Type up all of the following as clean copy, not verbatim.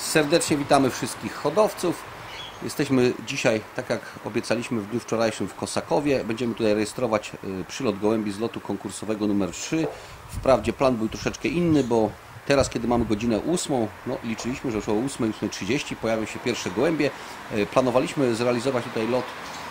Serdecznie witamy wszystkich hodowców. Jesteśmy dzisiaj, tak jak obiecaliśmy w dniu wczorajszym, w Kosakowie. Będziemy tutaj rejestrować przylot gołębi z lotu konkursowego numer 3. Wprawdzie plan był troszeczkę inny, bo teraz, kiedy mamy godzinę 8, no liczyliśmy, że już o 8:30 pojawią się pierwsze gołębie. Planowaliśmy zrealizować tutaj lot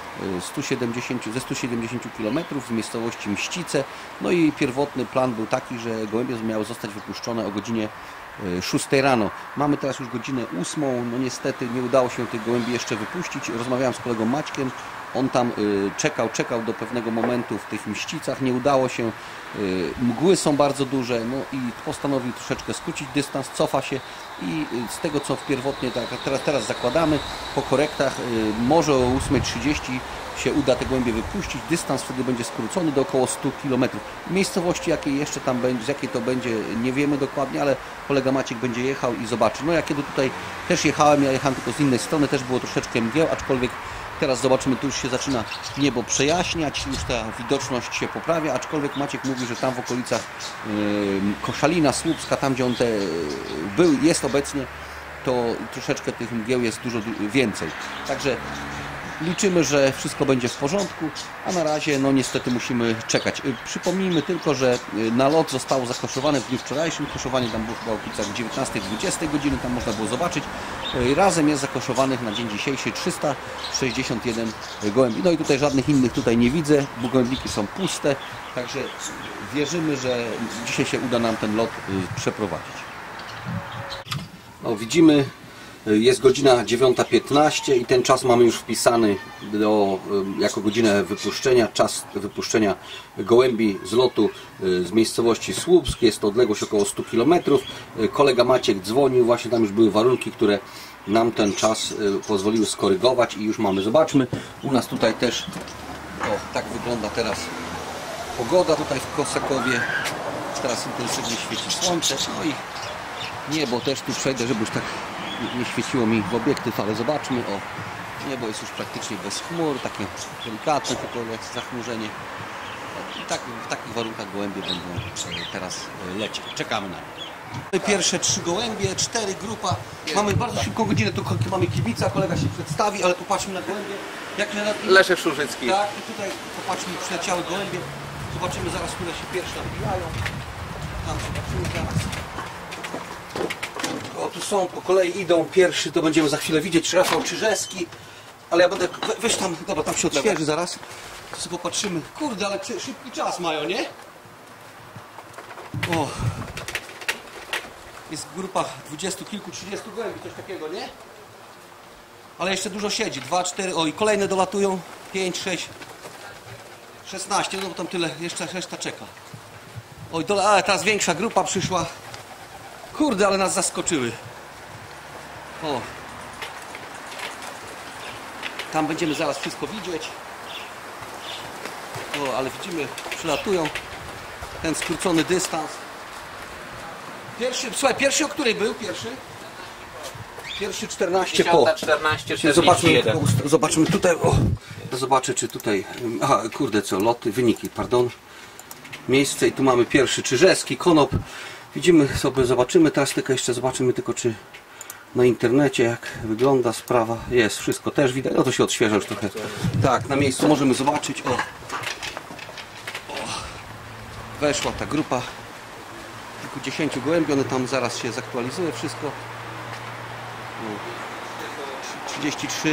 ze 170 km z miejscowości Mścice. No i pierwotny plan był taki, że gołębie miały zostać wypuszczone o godzinie 6 rano. Mamy teraz już godzinę 8. No niestety nie udało się tych gołębi jeszcze wypuścić. Rozmawiałem z kolegą Maćkiem. On tam czekał do pewnego momentu w tych Mścicach. Nie udało się. Mgły są bardzo duże. No i postanowił troszeczkę skrócić dystans. Cofa się i z tego, co pierwotnie teraz zakładamy, po korektach może o 8:30 się uda te gołębie wypuścić. Dystans wtedy będzie skrócony do około 100 km. Miejscowości, jakiej jeszcze tam będzie, z jakiej to będzie, nie wiemy dokładnie, ale kolega Maciek będzie jechał i zobaczy. No ja kiedy tutaj też jechałem, ja jechałem tylko z innej strony, też było troszeczkę mgieł, aczkolwiek teraz zobaczymy, tu już się zaczyna niebo przejaśniać, już ta widoczność się poprawia, aczkolwiek Maciek mówi, że tam w okolicach Koszalina, Słupska, tam gdzie on jest obecnie, to troszeczkę tych mgieł jest dużo więcej. Także liczymy, że wszystko będzie w porządku, a na razie no niestety musimy czekać. Przypomnijmy tylko, że na lot zostało zakoszowane w dniu wczorajszym. Koszowanie tam było chyba w okolicach 19-20 godziny, tam można było zobaczyć. Razem jest zakoszowanych na dzień dzisiejszy 361 gołębi. No i tutaj żadnych innych tutaj nie widzę, bo gołębniki są puste, także wierzymy, że dzisiaj się uda nam ten lot przeprowadzić. No, widzimy, jest godzina 9:15 i ten czas mamy już wpisany jako godzinę wypuszczenia, czas wypuszczenia gołębi z lotu z miejscowości Słupsk. Jest to odległość około 100 km. Kolega Maciek dzwonił, właśnie tam już były warunki, które nam ten czas pozwoliły skorygować i już mamy. Zobaczmy, u nas tutaj też tak wygląda teraz pogoda tutaj w Kosakowie. Teraz intensywnie świeci słońce, no i niebo też tu przejdę, żeby już tak nie świeciło mi w obiektyw, ale zobaczmy, niebo jest już praktycznie bez chmur, takie delikatne tylko jak zachmurzenie. I tak, w takich warunkach gołębie będą teraz lecieć. Czekamy na nie. Pierwsze 3 gołębie, 4 grupa. Mamy bardzo szybką godzinę, tu mamy kibica, kolega się przedstawi, ale popatrzmy na gołębie. Leszek Szurzycki. Tak, i tutaj popatrzmy, przyleciały gołębie. Zobaczymy zaraz, które się pierwsze odbijają. Tam zobaczymy zaraz. Tu są, po kolei idą. Pierwszy to będziemy za chwilę widzieć, Rafał Czyżewski. Ale ja będę, weź tam, dobra, tam się odświeży zaraz. To sobie popatrzymy. Kurde, ale szybki czas mają, nie? O. Jest grupa 20 kilku, 30 gołębi, coś takiego, nie? Ale jeszcze dużo siedzi. 2, 4, i kolejne dolatują. 5, 6, 16, no bo tam tyle, jeszcze reszta czeka. Oj, ale teraz większa grupa przyszła. Kurde, ale nas zaskoczyły. Tam będziemy zaraz wszystko widzieć. Ale widzimy, przylatują. Ten skrócony dystans. Słuchaj, pierwszy o której był? Pierwszy 14 po. 14, Zobaczmy tutaj. Zobaczę, czy tutaj. Aha, kurde, co? Loty, wyniki, pardon. Miejsce i tu mamy pierwszy Czyżewski, Konop. Widzimy sobie, zobaczymy teraz tylko jeszcze, zobaczymy tylko, czy na internecie jak wygląda sprawa. Jest, wszystko też widać. No to się odświeża już trochę. Tak, na miejscu możemy zobaczyć. Weszła ta grupa kilkudziesięciu gołębi, one tam zaraz się zaktualizuje wszystko. 33.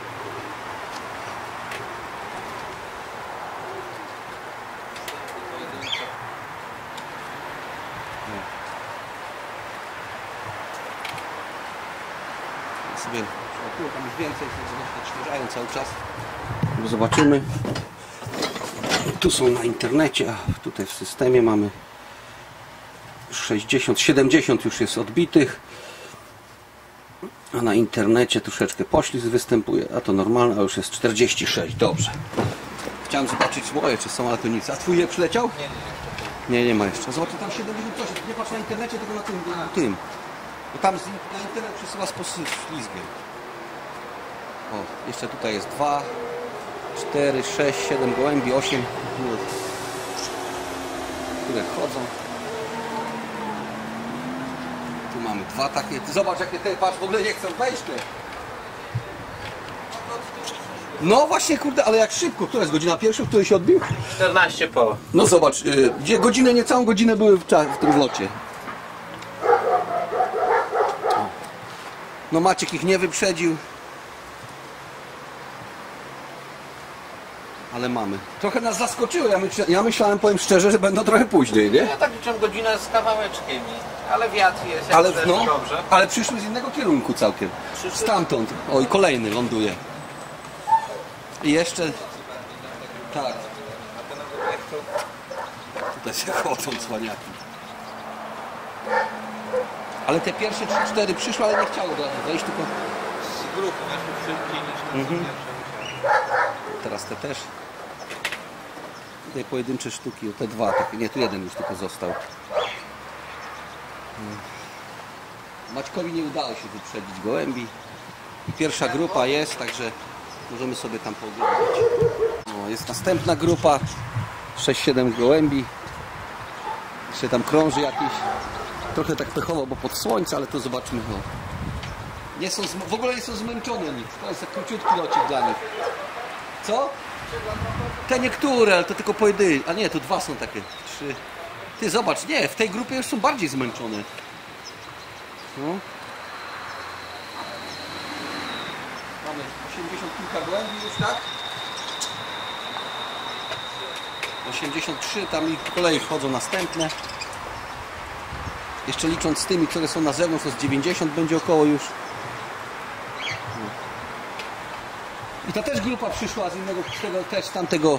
Sobie tam już więcej, odświeżają cały czas. Zobaczymy. Tu są na internecie, a tutaj w systemie mamy 60, 70 już jest odbitych. A na internecie troszeczkę poślizg występuje, a to normalne, a już jest 46. Dobrze. Chciałem zobaczyć moje, czy są, ale to nic. A twój je przyleciał? Nie. Nie ma jeszcze. Zobaczcie, tam 70 coś. Nie patrz na internecie, tylko na tym. Bo tam na internet przesyła z poślizgiem. Jeszcze tutaj jest 2, 4, 6, 7 gołębi, 8, które wchodzą. Tu mamy mamy dwa takie. Zobacz jakie te, patrz, w ogóle nie chcą wejść te. No właśnie kurde, ale jak szybko. Która jest godzina pierwsza, w której się odbił? 14 po. No zobacz, gdzie godzinę, niecałą godzinę były w tym locie. No Maciek ich nie wyprzedził. Ale mamy. Trochę nas zaskoczyło. Ja myślałem, powiem szczerze, że będą trochę później, nie? Ja tak liczę godzinę z kawałeczkiem, ale wiatr jest, Ale, jak no, dobrze. ale przyszły z innego kierunku całkiem. Stamtąd. Oj, kolejny ląduje. I jeszcze... Tak. Tutaj się chodzą cwaniaki. Ale te pierwsze 3-4 przyszły, ale nie chciały do nas wejść, tylko... Z grupy weszły szybciej niż te pierwsze. Teraz te też. Tutaj pojedyncze sztuki, te dwa, takie, nie, tu jeden już tylko został. Maćkowi nie udało się wyprzedzić gołębi. I pierwsza grupa jest, także możemy sobie tam pooglądać. O, jest następna grupa, 6-7 gołębi. Jeszcze tam krąży jakiś. Trochę tak pechowo, bo pod słońce, ale to zobaczmy. No. Nie są, w ogóle nie są zmęczone nic. To jest króciutki locik dla nich. Co? Te niektóre, ale to tylko pojedyncze. A nie, tu dwa są takie. 3. Ty zobacz, nie, w tej grupie już są bardziej zmęczone. No. Mamy 80 kilka gołębi już, tak? 83, tam i po kolei wchodzą następne. Jeszcze licząc z tymi, które są na zewnątrz, to z 90 będzie około już. I ta też grupa przyszła z innego, z tego, też z tamtego.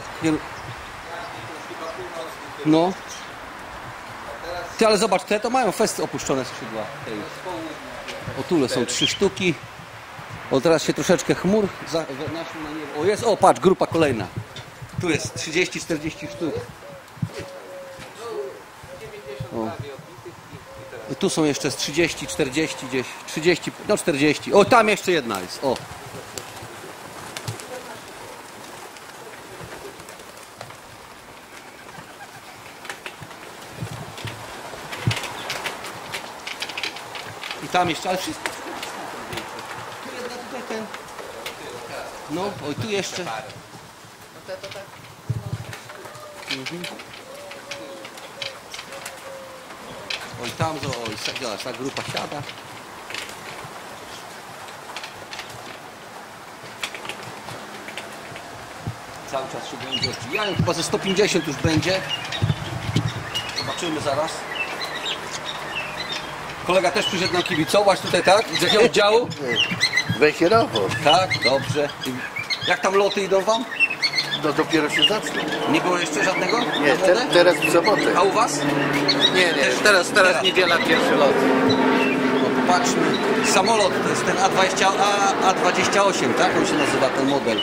No. Ty, ale zobacz, te to mają fest opuszczone skrzydła. O, tule są 3 sztuki. O, teraz się troszeczkę chmur naszło na niebo. O, jest, o, patrz, grupa kolejna. Tu jest 30-40 sztuk. O. I tu są jeszcze z 30-40 gdzieś. 30, no 40. O, tam jeszcze jedna jest. O. I tam jeszcze, ale wszystko. Tu jedna, tutaj ten. No, oj, tu jeszcze. Oj, tam, oj, ta grupa siada. Cały czas się będzie odbijają, chyba ze 150 już będzie. Zobaczymy zaraz. Kolega też przyszedł nam kibicować tutaj, tak? Z jakiego oddziału? Wejherowo. Tak, dobrze. Jak tam loty idą wam? No dopiero się zacznie. Nie było jeszcze żadnego? Nie, teraz w sobotę. A u was? Nie, teraz niedziela, pierwszy lot. No, popatrzmy. Samolot to jest ten A28, tak? On się nazywa ten model.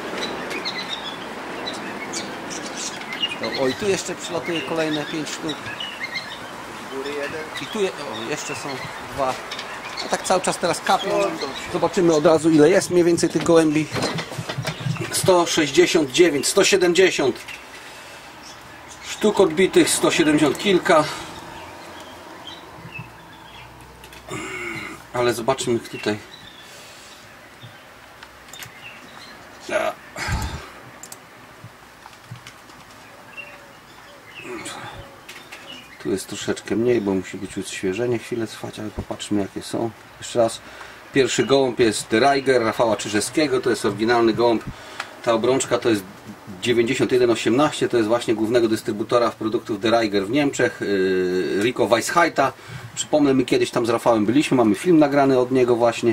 No, oj, tu jeszcze przylatuje kolejne 5 sztuk. I tu jeszcze są 2. A tak cały czas teraz kapią. Zobaczymy od razu ile jest mniej więcej tych gołębi. 169, 170 sztuk odbitych, 170 kilka. Ale zobaczmy tutaj. Tu jest troszeczkę mniej, bo musi być odświeżenie chwilę trwać, ale popatrzmy jakie są. Jeszcze raz. Pierwszy gołąb jest De Ruyger Rafała Czyżewskiego, to jest oryginalny gołąb. Ta obrączka to jest 9118, to jest właśnie głównego dystrybutora produktów De Ruyger w Niemczech, Rico Weisheita. Przypomnę, my kiedyś tam z Rafałem byliśmy, mamy film nagrany od niego właśnie.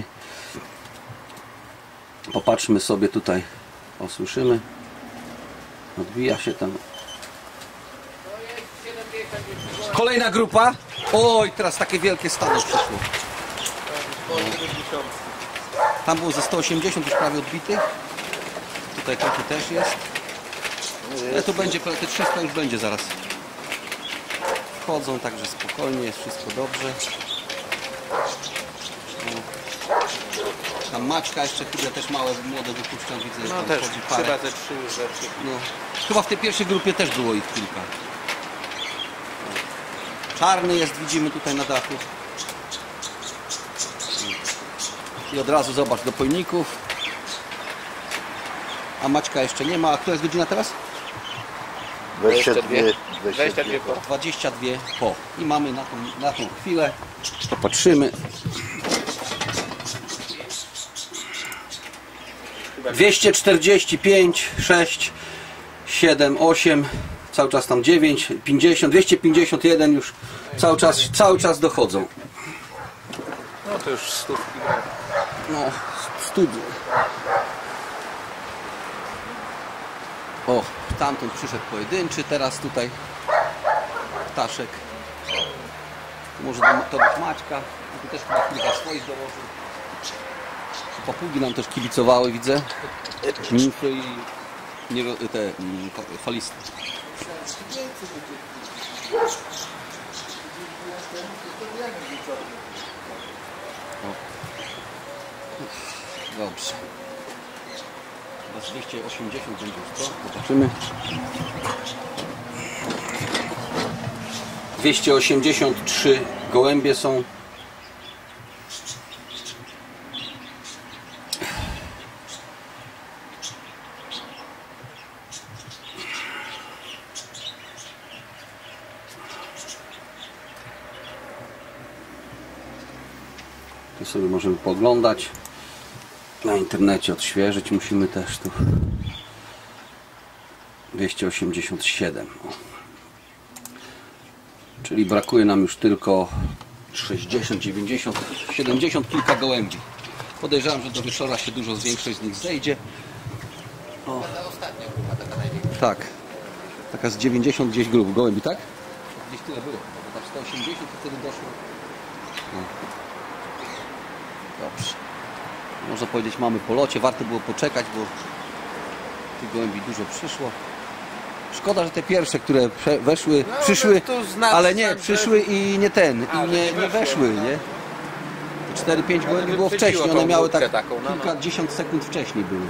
Popatrzmy sobie tutaj, o, słyszymy, odbija się tam. Kolejna grupa. Oj, teraz takie wielkie stado przyszło. Tam było ze 180 już prawie odbitych. Tutaj trochę też jest. Ale tu będzie, te 300 już będzie zaraz. Wchodzą, także spokojnie, jest wszystko dobrze. Tam Maćka jeszcze chwilę też małe, młode wypuszczam, widzę, że No tam też, wchodzi parę. chyba ze 3 już rzeczy. No. Chyba w tej pierwszej grupie też było ich kilka. Czarny jest, widzimy tutaj na dachu. I od razu zobacz do pojników. A Maćka jeszcze nie ma. A która jest godzina teraz? 22 po. 22 po. I mamy na tą chwilę. Popatrzymy. 245, 6, 7, 8, cały czas tam 9, 50, 251 już cały czas dochodzą. No to już stówki. No, studiu. O, tamten przyszedł pojedynczy, teraz tutaj ptaszek. Może to być Maćka, a tu też chyba kilka swoich dołożył. Papugi nam też kibicowały, widzę. Nimfy i te faliste. Dobrze. Teraz 280 będzie już to. Zobaczymy. 283 gołębie są. Tu sobie możemy pooglądać. Na internecie odświeżyć musimy też tu. 287. O. Czyli brakuje nam już tylko 60, 90, 70 kilka gołębi. Podejrzewam, że do wieczora się dużo większość z nich zejdzie. O. Ostatnia grupa, taka największa. Tak. Taka z 90 gdzieś grup gołębi, tak? Gdzieś tyle było. Bo tak 180 to wtedy doszło. No. Dobrze. Można powiedzieć, mamy po locie. Warto było poczekać, bo tych gołębi dużo przyszło. Szkoda, że te pierwsze, które weszły, No, przyszły, to znaczy, ale nie, że- przyszły i nie ten, A, i że nie nie weszły, weszły, no. nie? 4-5 gołębi było wychwyciło wcześniej, tą one miały grupkę tak taką, no, no. kilkadziesiąt sekund wcześniej były.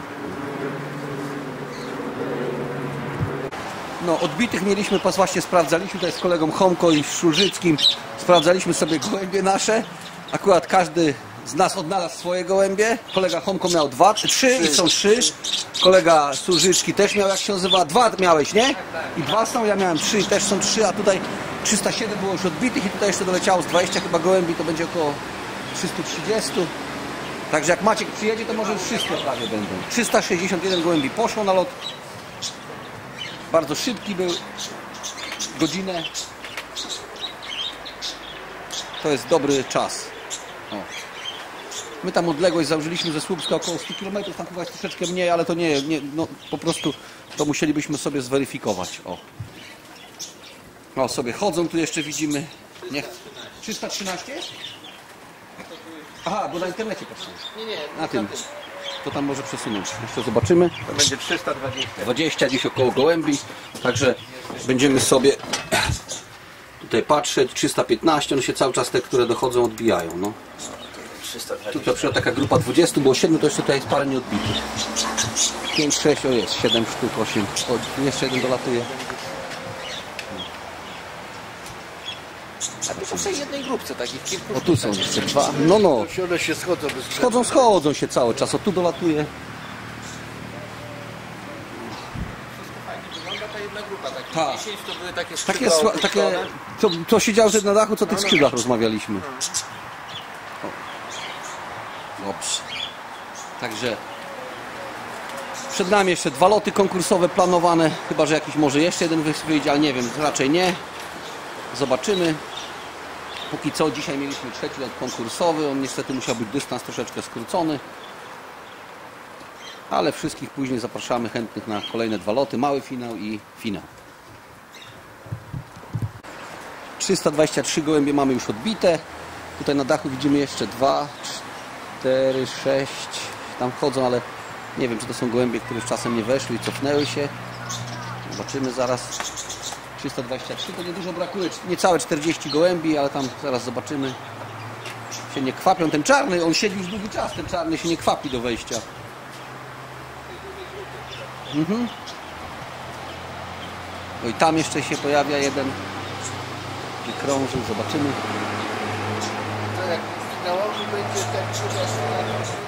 No, odbitych mieliśmy, właśnie sprawdzaliśmy tutaj z kolegą Homko i Szurzyckim, sprawdzaliśmy sobie gołębie nasze. Akurat każdy z nas odnalazł swoje gołębie. Kolega Homko miał 2, 3 i są 3. Kolega Surzycki też miał, jak się nazywa, 2 miałeś, nie? I 2 są, ja miałem 3 i też są 3, a tutaj 307 było już odbitych i tutaj jeszcze doleciało z 20 chyba gołębi, to będzie około 330. Także jak Maciek przyjedzie, to może już wszystkie prawie będą. 361 gołębi poszło na lot. Bardzo szybki był. Godzinę. To jest dobry czas. O. My tam odległość założyliśmy ze Słupska około 100 km, tam chyba jest troszeczkę mniej, ale to nie, no po prostu to musielibyśmy sobie zweryfikować. O sobie chodzą, tu jeszcze widzimy. Nie. 313? Aha, bo na internecie patrzyłem. Nie, Na tym. To tam może przesunąć. Jeszcze zobaczymy. to będzie 320. 20 gdzieś około gołębi. Także będziemy sobie tutaj patrzeć. 315, one się cały czas te, które dochodzą, odbijają. No. 320. Tutaj przyszła taka grupa 20, było 7, to jeszcze tutaj jest parę nieodbitych. 5, 6, o jest, 7 sztuk, 8. O, jeszcze jeden dolatuje. A to są w tej jednej grupce takich kilku. O, tu są jeszcze 2. No, no. One się schodzą bez przerwy. Schodzą się cały czas. O, tu dolatuje. Fajnie wygląda ta jedna grupa. Takich Tak. 10 to były takie Takie, skrzydła takie opuszczone. to siedział na dachu, co o tych skrzydłach rozmawialiśmy. O. Dobrze. Także przed nami jeszcze 2 loty konkursowe planowane. Chyba że jakiś może jeszcze jeden wyjdzie, ale nie wiem, raczej nie. Zobaczymy. Póki co dzisiaj mieliśmy 3. lot konkursowy. On niestety musiał być dystans troszeczkę skrócony. Ale wszystkich później zapraszamy chętnych na kolejne 2 loty. Mały finał i finał. 323 gołębie mamy już odbite. Tutaj na dachu widzimy jeszcze 2, 4, 6. Tam chodzą, ale nie wiem, czy to są gołębie, które już czasem nie weszły i cofnęły się. Zobaczymy zaraz. 323 to niedużo brakuje. Niecałe 40 gołębi, ale tam zaraz zobaczymy. Się nie kwapią. Ten czarny, on siedzi już długi czas. Ten czarny się nie kwapi do wejścia. No i tam jeszcze się pojawia jeden. I krążył, zobaczymy. To jak finałowy będzie ten 30.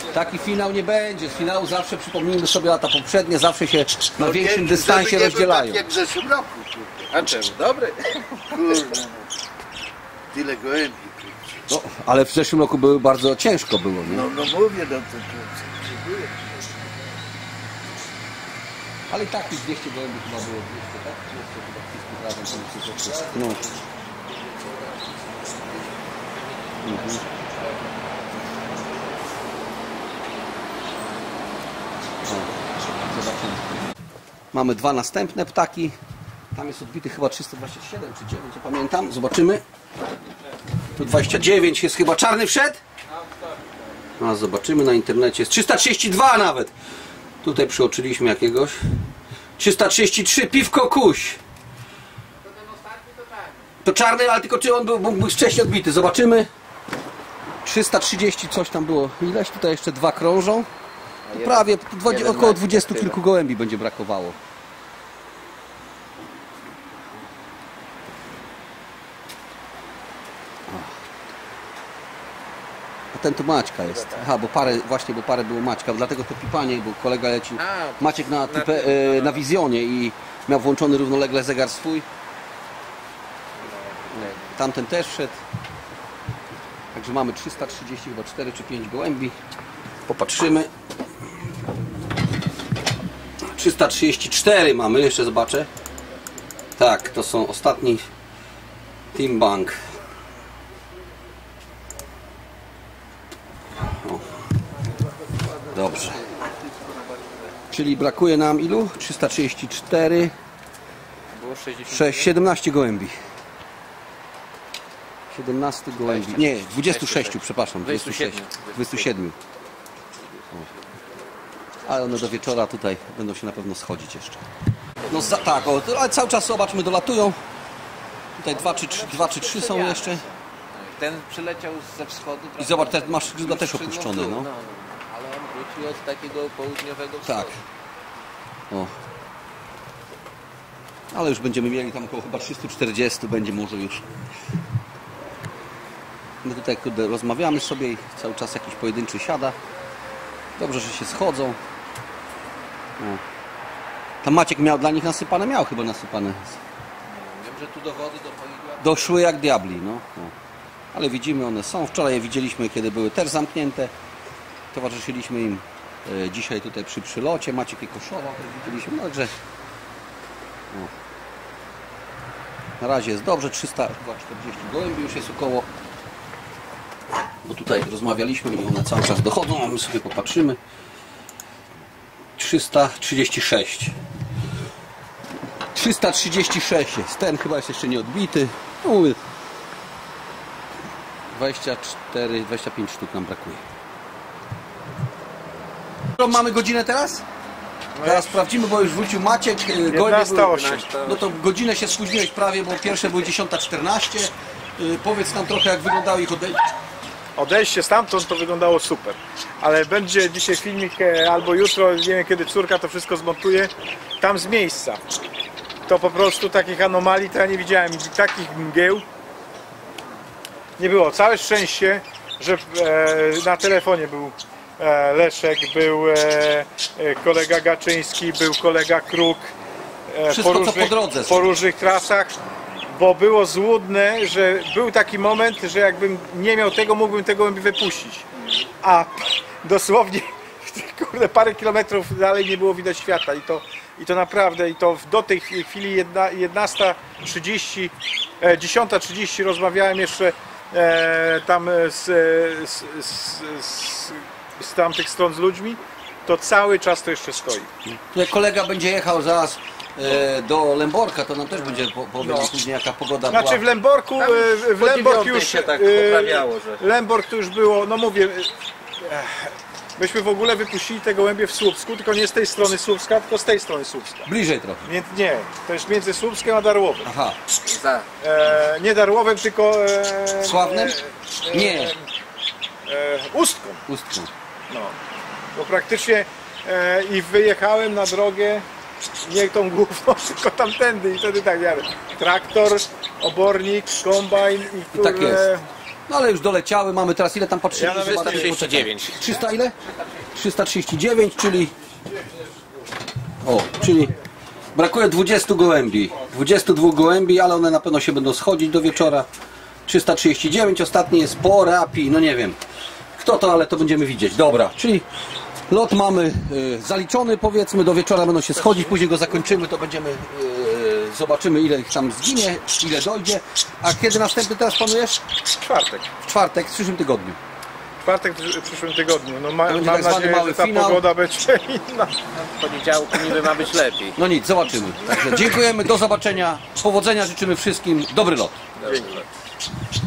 Taki finał nie będzie. Z finału zawsze, przypomnijmy sobie lata poprzednie, zawsze się na No większym nie, dystansie żeby nie był rozdzielają. tak jak w zeszłym roku. A czemu? Dobry. Kurde. Tyle gołębi. No, ale w zeszłym roku bardzo ciężko było, nie? No mówię, no to dziękuję. Ale i tak tych 200 gołębi chyba było 200, tak? 200 chyba wszystkich razem tam przyszło. No. Mhm. O, zobaczymy. Mamy dwa następne ptaki. Tam jest odbity chyba 327 czy 9, nie pamiętam. Zobaczymy. Tu 29 jest chyba czarny wszedł? A zobaczymy na internecie. Jest 332 nawet. Tutaj przyoczyliśmy jakiegoś. 333 piwko kuś. To czarny, ale tylko czy on był wcześniej odbity. Zobaczymy. 330 coś tam było. Ileś tutaj jeszcze dwa krążą. To prawie około 20 kilku gołębi będzie brakowało. A ten tu Maćka jest. Aha, bo parę było Maćka, dlatego to pipanie, bo kolega leci. Maciek na wizjonie i miał włączony równolegle zegar swój. Tamten też wszedł. Także mamy 330, chyba 4 czy 5 gołębi. Popatrzymy. 334 mamy, jeszcze zobaczę. Tak, to są ostatni Team Bank. O. Dobrze. Czyli brakuje nam ilu? 334. Było 60. 17 gołębi. 17 gołębi. Nie, 26, przepraszam. 27. Ale one do wieczora tutaj będą się na pewno schodzić jeszcze. No tak, ale cały czas zobaczmy, dolatują. Tutaj 2 czy 3 są jeszcze. Ten przyleciał ze wschodu. I zobacz, ten masz skrzydła też opuszczone, no. Ale on wrócił od takiego południowego wschodu. Tak. O. Ale już będziemy mieli tam około chyba 340, będzie może już. My tutaj rozmawiamy sobie i cały czas jakiś pojedynczy siada. Dobrze, że się schodzą. O. Tam Maciek miał dla nich nasypane, chyba nasypane. Wiem, że tu do wody Doszły jak diabli, no. Ale widzimy, one są. Wczoraj je widzieliśmy, kiedy były też zamknięte. Towarzyszyliśmy im dzisiaj tutaj przy przylocie. Maciek je koszował, też widzieliśmy. No, także na razie jest dobrze. 340 gołębi już jest około. Bo tutaj rozmawialiśmy i one cały czas dochodzą, a my sobie popatrzymy. 336. 336 jest. Ten chyba jest jeszcze nie odbity. 25 sztuk nam brakuje. Mamy godzinę teraz? Teraz sprawdzimy, bo już wrócił Maciek. 11:08. No to godzinę się spóźniłeś prawie, bo pierwsze były 10:14. Powiedz nam trochę, jak wyglądało ich odejście. Odejście stamtąd to wyglądało super. Ale będzie dzisiaj filmik albo jutro, nie wiem kiedy córka to wszystko zmontuje, tam z miejsca. To po prostu takich anomalii to ja nie widziałem, takich mgieł nie było. Całe szczęście, że na telefonie był Leszek, był kolega Gaczyński, był kolega Kruk. Wszystko co po drodze. Po różnych trasach, bo było złudne, że był taki moment, że jakbym nie miał tego, mógłbym tego wypuścić. A dosłownie kurde, parę kilometrów dalej nie było widać świata i to naprawdę, do tej chwili 11:30, 10:30 rozmawiałem jeszcze tam z tamtych stron z ludźmi, to cały czas to jeszcze stoi. Tutaj kolega będzie jechał zaraz do Lęborka, to nam też będzie powiedział później, jaka pogoda Znaczy była. w Lęborku, Lębork już się tak poprawiało, że... Lębork to już było, no mówię, myśmy w ogóle wypuścili te gołębie w Słupsku, tylko nie z tej strony Słupska, tylko z tej strony Słupska. Bliżej trochę. Nie, to jest między Słupskiem a Darłowem. Aha. Nie Darłowem, tylko... Sławnym? Nie. Ustką. Ustką. No. Bo praktycznie i wyjechałem na drogę nie tą główną, tylko tamtędy i wtedy tak jadę. Traktor, obornik, kombajn i tak jest. No ale już doleciały, mamy teraz ile tam patrzyli? Ja nawet 339. 300 ile? 339, czyli brakuje 20 gołębi. 22 gołębi, ale one na pewno się będą schodzić do wieczora. 339, ostatni jest po Rapi, no nie wiem kto to, ale to będziemy widzieć. Dobra, czyli lot mamy zaliczony, powiedzmy, do wieczora będą się schodzić, później go zakończymy, to będziemy, zobaczymy ile ich tam zginie, ile dojdzie. A kiedy następny teraz planujesz? Czwartek. W czwartek, w przyszłym tygodniu. Czwartek w przyszłym tygodniu. No będzie mam tak zwany nadzieję, mały że ta finał. pogoda będzie inna. W poniedziałku niby ma być lepiej. No nic, zobaczymy. Także dziękujemy, do zobaczenia, powodzenia życzymy wszystkim, dobry lot. Dzięki.